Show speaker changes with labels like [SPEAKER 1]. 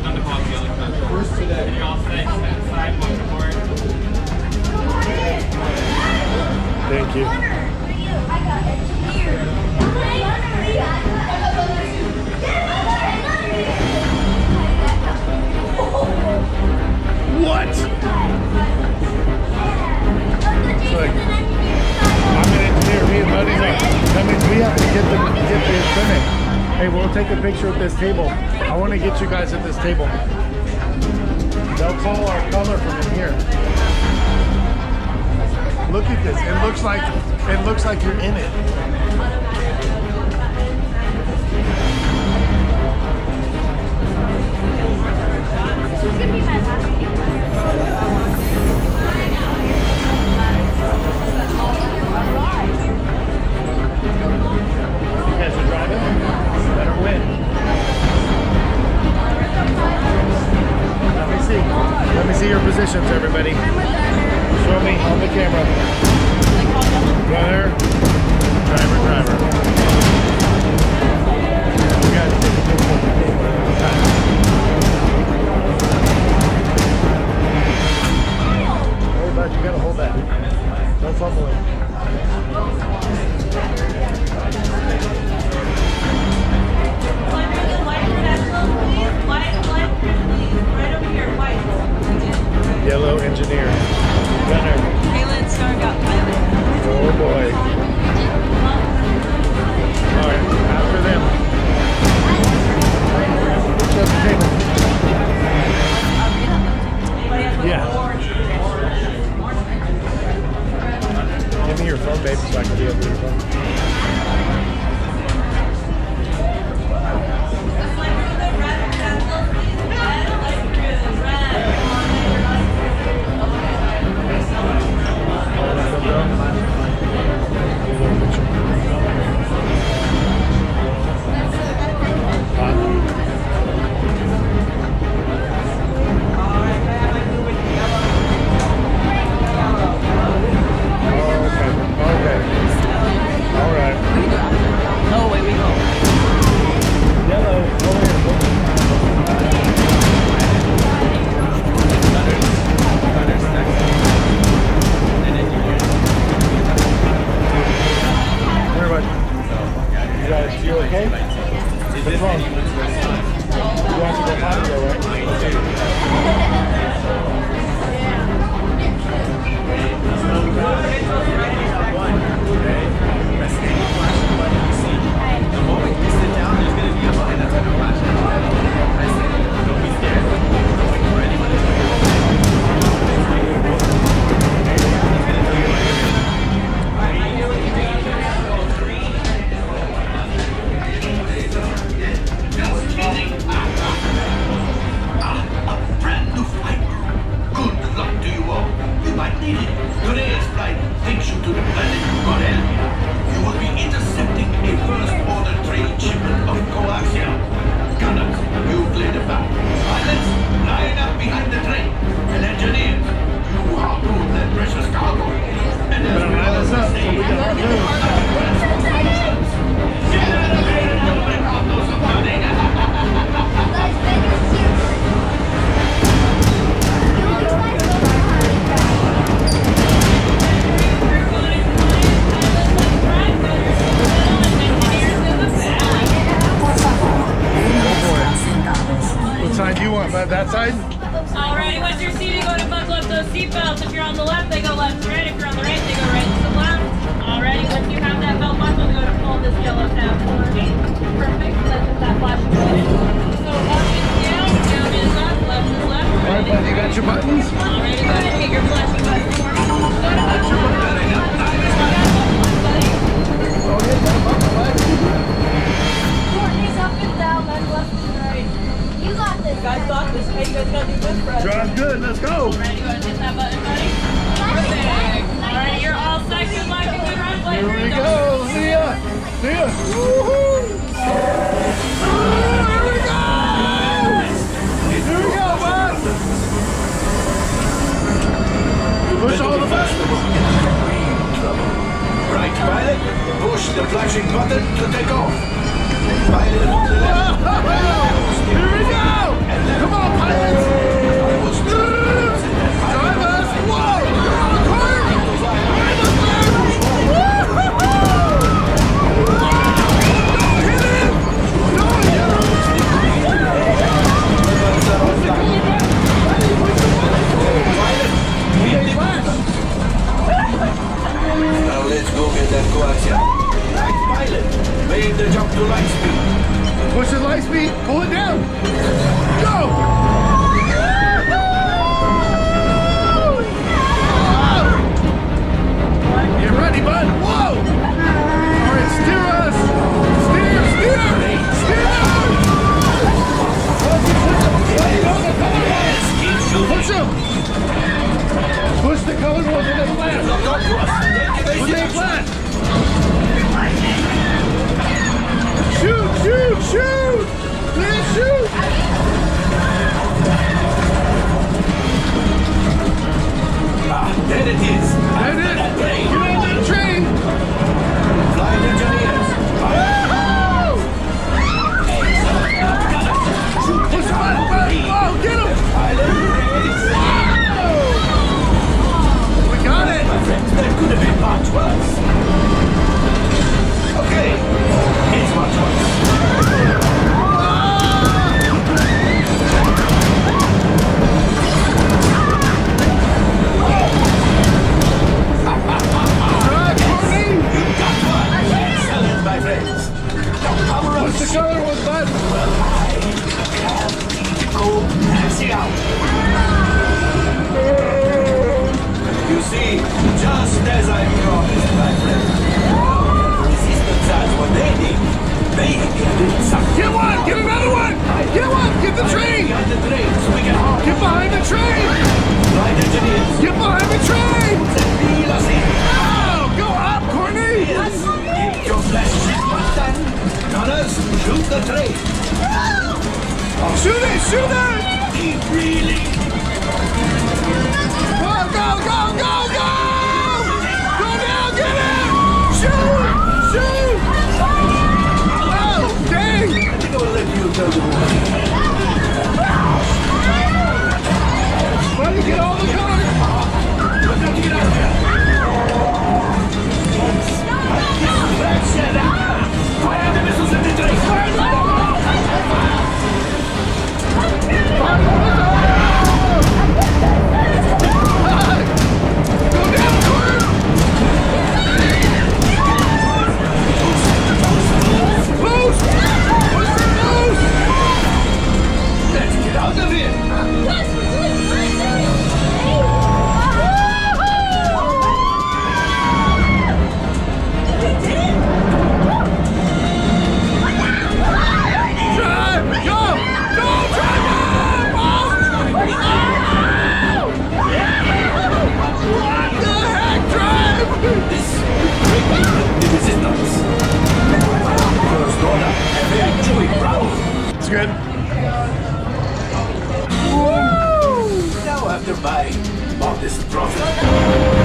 [SPEAKER 1] Thank you. What? Look, I'm an engineer. Me and Buddy's are. That means we have to get the equipment. Hey, we'll take a picture at this table. I want to get you guys at this table. They'll call our color from in here. Look at this. It looks like you're in it. You guys are driving? Better win. Let me see your positions, everybody. Show me on the camera. Runner, driver. You guys take a picture. Hey, bud, you gotta hold that. Don't fumble it. Yellow engineer. Gunner.
[SPEAKER 2] Kayla Star got pilot.
[SPEAKER 1] Oh boy. Alright, after them. Shut the table. Yeah. Give me your phone, baby, so I can be able to your phone. That side?
[SPEAKER 2] Alrighty, once you're seated, go to buckle up those seatbelts. If you're on the left, they go left to right. If you're on the right, they go right to the left. Alrighty, once you have that belt buckle, go to pull this yellow tab for me. Perfect, that's just that flashing button. So up is down, down is up, left is left.
[SPEAKER 1] Alright, bud, you got your buttons?
[SPEAKER 2] Alrighty, go ahead and hit your flashing button for me. Go to
[SPEAKER 1] That's your button. Oh, hit that button, bud.
[SPEAKER 2] Courtney's up and down, then left and right. You got this. You guys got this. Hey, you guys gotta do this, Brad.
[SPEAKER 1] Drive good, let's go.
[SPEAKER 2] Alright, go ahead and hit that button, buddy. Perfect. Alright, you're all set. Good luck and good run,
[SPEAKER 1] Here we
[SPEAKER 2] players.
[SPEAKER 1] go. See ya. See ya. Woohoo. Here we go. Here we go, bud. Push all the buttons.
[SPEAKER 3] Right, pilot. Push the flashing button to take off. Pilot to the left.
[SPEAKER 1] Here we go. Come on. Get another one! Get one! Get the train!
[SPEAKER 3] Behind the train so we can hop.
[SPEAKER 1] Get behind the train!
[SPEAKER 3] Right engineers.
[SPEAKER 1] Get behind the train!
[SPEAKER 3] Feel us in.
[SPEAKER 1] Oh, go up, Courtney!
[SPEAKER 3] Hit your flashing button. Gunners, shoot the train.
[SPEAKER 1] Shoot it! Shoot it!
[SPEAKER 3] Keep reeling.
[SPEAKER 1] Go, go, go, go, go! Go now, get it! Shoot! Shoot! Oh, dang!
[SPEAKER 3] I think I will let you tell the boys.
[SPEAKER 1] Buddy, get all the cars!
[SPEAKER 3] We've got to get out of here. Fire the missiles at the train. Let's get out of here.
[SPEAKER 1] Drive! Go! Go, drive! What the heck, drive!
[SPEAKER 3] This is nuts. First order, very chewy brown.
[SPEAKER 1] It's good.
[SPEAKER 3] Now after buying all this profit.